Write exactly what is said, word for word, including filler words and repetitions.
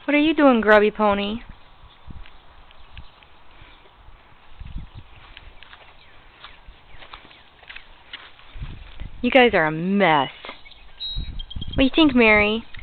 What are you doing, grubby pony? You guys are a mess. What do you think, Mary?